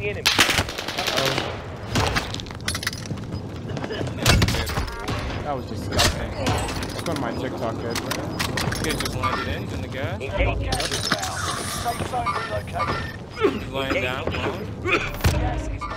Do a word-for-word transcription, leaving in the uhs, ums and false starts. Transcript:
enemy. Uh-oh. That was disgusting. It's on my TikTok, guys, right? Kid just landed in, in the gas. Engage gas inbound. Safe zone relocated. He's laying down. Come on. Gas is